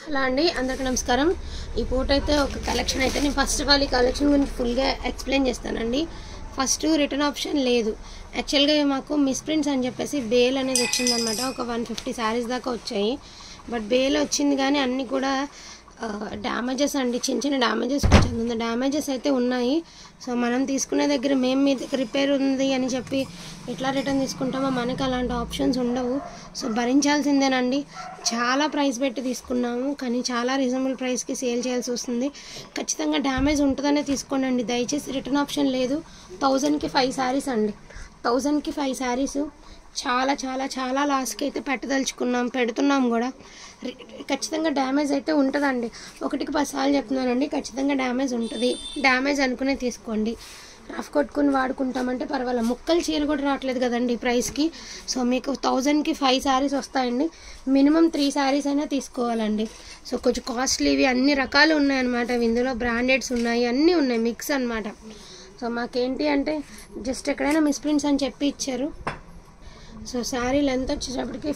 Hello అండి, అందరికీ నమస్కారం. ఈ పూట అయితే ఒక కలెక్షన్ అయితే నేను ఫస్ట్ ఆఫ్ ఆల్ ఈ కలెక్షన్ గురించి ఫుల్గా ఎక్స్ప్లెయిన్ చేస్తానండి. ఫస్ట్ రిటర్న్ ఆప్షన్ లేదు. యాక్చువల్గా మాకు మిస్ ప్రింట్స్ అని చెప్పేసి బేల్ అనేది వచ్చిందనమాట. ఒక 150 శారీస్ దాకా వచ్చాయి. బట్ బేల్ వచ్చింది కానీ అన్నీ కూడా డ్యామేజెస్ అండి, చిన్న చిన్న డ్యామేజెస్ కొంచెం డ్యామేజెస్ అయితే ఉన్నాయి. సో మనం తీసుకునే దగ్గర మేము మీ దగ్గర రిపేర్ ఉంది అని చెప్పి ఎట్లా రిటర్న్ తీసుకుంటామో మనకి అలాంటి ఆప్షన్స్ ఉండవు. సో భరించాల్సిందేనండి. చాలా ప్రైస్ పెట్టి తీసుకున్నాము కానీ చాలా రీజనబుల్ ప్రైస్కి సేల్ చేయాల్సి వస్తుంది. ఖచ్చితంగా డ్యామేజ్ ఉంటుందనే తీసుకోండి. దయచేసి రిటర్న్ ఆప్షన్ లేదు. 1000కి 5 శారీస్ అండి. 1000కి 5 శారీస్ చాలా చాలా చాలా లాస్కి అయితే పెడుతున్నాం కూడా. ఖచ్చితంగా డ్యామేజ్ అయితే ఉంటుందండి. 1కి 10 సార్లు చెప్తున్నానండి, ఖచ్చితంగా డ్యామేజ్ ఉంటుంది. డ్యామేజ్ అనుకునే తీసుకోండి. రఫ్ కొట్టుకుని వాడుకుంటామంటే పర్వాలేదు. ముక్కలు చీర కూడా రావట్లేదు కదండి ఈ ప్రైస్కి. సో మీకు 1000కి 5 శారీస్ వస్తాయండి. మినిమం 3 శారీస్ అయినా తీసుకోవాలండి. సో కొంచెం కాస్ట్లీవి అన్ని రకాలు ఉన్నాయన్నమాట. ఇందులో బ్రాండెడ్స్ ఉన్నాయి, అన్నీ ఉన్నాయి, మిక్స్ అనమాట. సో మాకేంటి అంటే జస్ట్ ఎక్కడైనా మిస్ ప్రింట్స్ అని చెప్పి ఇచ్చారు. సో శారీ లెంత్ వచ్చేటప్పటికి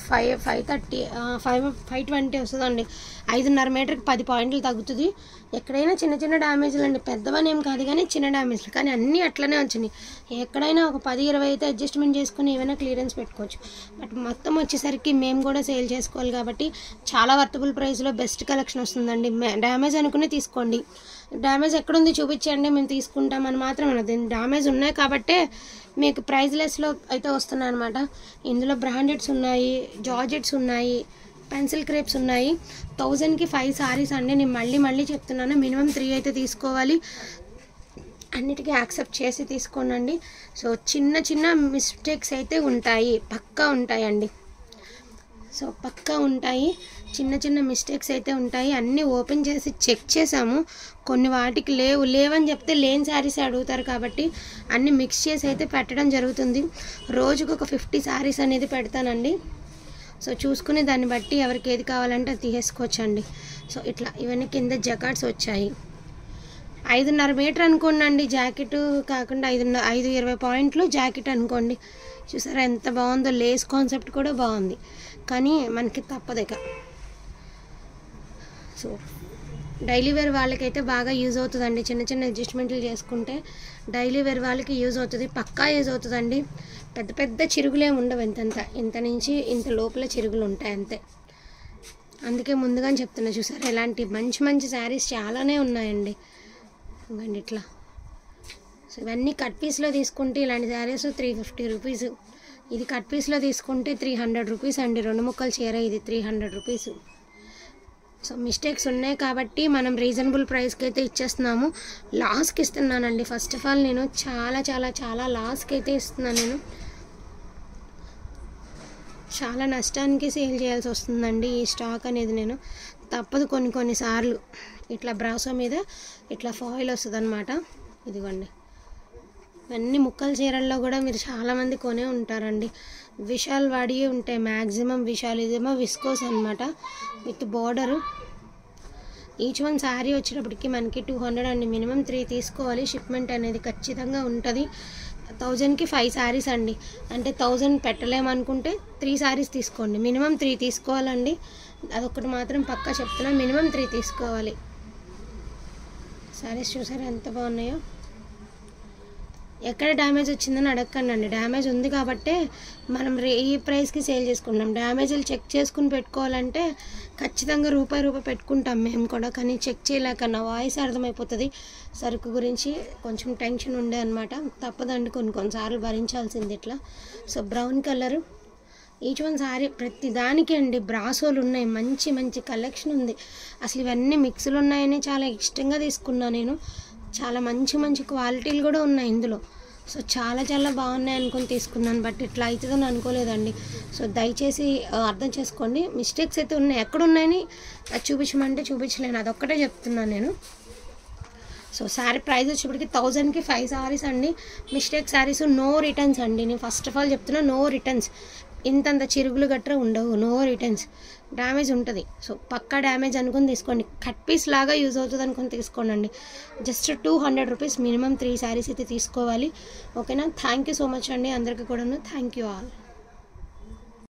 520 వస్తుందండి. 5.5 మీటర్కి 10 పాయింట్లు తగ్గుతుంది. ఎక్కడైనా చిన్న చిన్న డ్యామేజ్లు అండి, పెద్దవని ఏం కాదు కానీ చిన్న డ్యామేజ్లు, కానీ అన్నీ అట్లనే వచ్చినాయి. ఎక్కడైనా ఒక 10-20 అయితే అడ్జస్ట్మెంట్ చేసుకుని ఏమైనా క్లియరెన్స్ పెట్టుకోవచ్చు. బట్ మొత్తం వచ్చేసరికి మేము కూడా సేల్ చేసుకోవాలి కాబట్టి చాలా వర్తబుల్ ప్రైస్లో బెస్ట్ కలెక్షన్ వస్తుందండి. డ్యామేజ్ అనుకునే తీసుకోండి. డ్యామేజ్ ఎక్కడుంది చూపించండి, మేము తీసుకుంటామని మాత్రం అనదు. డ్యామేజ్ ఉన్నాయి కాబట్టే మీకు ప్రైజ్లెస్లో అయితే వస్తున్నాయి అనమాట. ఇందులో బ్రాండెడ్స్ ఉన్నాయి, జార్జెట్స్ ఉన్నాయి, పెన్సిల్ క్రేప్స్ ఉన్నాయి. 1000కి 5 శారీస్ అండి. నేను మళ్ళీ చెప్తున్నాను, మినిమం 3 అయితే తీసుకోవాలి. అన్నిటికీ యాక్సెప్ట్ చేసి తీసుకోనండి. సో చిన్న చిన్న మిస్టేక్స్ అయితే ఉంటాయి, పక్కా ఉంటాయండి. సో పక్కా ఉంటాయి, చిన్న చిన్న మిస్టేక్స్ అయితే ఉంటాయి. అన్నీ ఓపెన్ చేసి చెక్ చేసాము. కొన్ని వాటికి లేవని చెప్తే లేని శారీస్ అడుగుతారు కాబట్టి అన్నీ మిక్స్ చేసి అయితే పెట్టడం జరుగుతుంది. రోజుకు ఒక 50 శారీస్ అనేది పెడతానండి. సో చూసుకుని దాన్ని బట్టి ఎవరికి ఏది కావాలంటే అది తీసేసుకోవచ్చండి. సో ఇట్లా ఇవన్నీ కింద జకాట్స్ వచ్చాయి. 5.5 మీటర్ అనుకోండి జాకెట్, కాకుండా 5-20 పాయింట్లు జాకెట్ అనుకోండి. చూసారా ఎంత బాగుందో, లేస్ కాన్సెప్ట్ కూడా బాగుంది కానీ మనకి తప్పదిక. సో డైలీ వేర్ వాళ్ళకైతే బాగా యూజ్ అవుతుందండి. చిన్న చిన్న అడ్జస్ట్మెంట్లు చేసుకుంటే డైలీ వేర్ వాళ్ళకి యూజ్ అవుతుంది, పక్కా యూజ్ అవుతుందండి. పెద్ద పెద్ద చిరుగులేమి ఉండవు, ఇంత నుంచి ఇంత లోపల చిరుగులు ఉంటాయి అంతే. అందుకే ముందుగానే చెప్తున్నా. చూసారా ఇలాంటి మంచి మంచి శారీస్ చాలానే ఉన్నాయండి. ఇంకండి ఇట్లా. సో ఇవన్నీ కట్ పీస్లో తీసుకుంటే ఇలాంటి శారీస్ 350 రూపీస్. ఇది కట్ పీస్లో తీసుకుంటే 300 రూపీస్ అండి. 2 ముక్కలు చీర ఇది 300 రూపీస్. సో మిస్టేక్స్ ఉన్నాయి కాబట్టి మనం రీజనబుల్ ప్రైస్కి అయితే ఇచ్చేస్తున్నాము. లాస్కి ఇస్తున్నానండి. ఫస్ట్ ఆఫ్ ఆల్ నేను చాలా చాలా చాలా లాస్కి అయితే ఇస్తున్నాను. నేను చాలా నష్టానికి సేల్ చేయాల్సి వస్తుందండి ఈ స్టాక్ అనేది. నేను తప్పదు కొన్నిసార్లు. ఇట్లా బ్రాసో మీద ఇట్లా ఫాయిల్ వస్తుంది అనమాట. ఇదిగోండి, ఇవన్నీ ముక్కల చీరల్లో కూడా మీరు చాలామంది కొనే ఉంటారండి. విశాల్ వాడియే ఉంటాయి మ్యాక్సిమం. విశాల్ ఇదేమో విస్కోస్ అనమాట with border. Each one sari వచ్చేటప్పటికి మనకి 200 అండి. మినిమం 3 తీసుకోవాలి. షిప్మెంట్ అనేది ఖచ్చితంగా ఉంటుంది. 1000కి 5 శారీస్ అండి. అంటే 1000 పెట్టలేమనుకుంటే 3 శారీస్ తీసుకోండి. మినిమం 3 తీసుకోవాలండి. అదొకటి మాత్రం పక్కా చెప్తున్నా, మినిమం 3 తీసుకోవాలి. శారీస్ చూసారా ఎంత బాగున్నాయో. ఎక్కడ డ్యామేజ్ వచ్చిందని అడగకండి. డ్యామేజ్ ఉంది కాబట్టే మనం ఈ ప్రైస్కి సేల్ చేసుకుంటాం. డ్యామేజ్లు చెక్ చేసుకుని పెట్టుకోవాలంటే ఖచ్చితంగా రూపాయి పెట్టుకుంటాం మేము కూడా. కానీ చెక్ చేయలేక నా వాయిస్ అర్థమైపోతుంది. సరుకు గురించి కొంచెం టెన్షన్ ఉండే అనమాట. తప్పదండి, కొన్నిసార్లు భరించాల్సింది ఇట్లా. So brown colour each one sari ప్రతి దానికి అండి. బ్రాసోలు ఉన్నాయి, మంచి మంచి కలెక్షన్ ఉంది. అసలు ఇవన్నీ మిక్స్లు ఉన్నాయని చాలా ఇష్టంగా తీసుకున్నాను నేను. చాలా మంచి మంచి క్వాలిటీలు కూడా ఉన్నాయి ఇందులో. సో చాలా చాలా బాగున్నాయి అనుకుని తీసుకున్నాను. బట్ ఇట్లా అవుతుందని అనుకోలేదండి. సో దయచేసి అర్థం చేసుకోండి. మిస్టేక్స్ అయితే ఉన్నాయి, ఎక్కడున్నాయని అది చూపించమంటే చూపించలేను, అదొక్కటే చెప్తున్నాను నేను. సో శారీ ప్రైస్ వచ్చేప్పటికి 1000కి 5 శారీస్ అండి. మిస్టేక్ శారీస్ నో రిటర్న్స్ అండి. నేను ఫస్ట్ ఆఫ్ ఆల్ చెప్తున్నా, నో రిటర్న్స్. ఇంతంత చిరుగులు గట్రా ఉండవు, నో రిటర్న్స్. డ్యామేజ్ ఉంటుంది. సో పక్కా డ్యామేజ్ అనుకుని తీసుకోండి. కట్ పీస్ లాగా యూజ్ అవుతుంది అనుకుని తీసుకోండి. జస్ట్ 200 రూపీస్ మినిమం 3 శారీస్ అయితే తీసుకోవాలి. ఓకేనా? థ్యాంక్ యూ సో మచ్ అండి అందరికీ కూడాను. Thank you all.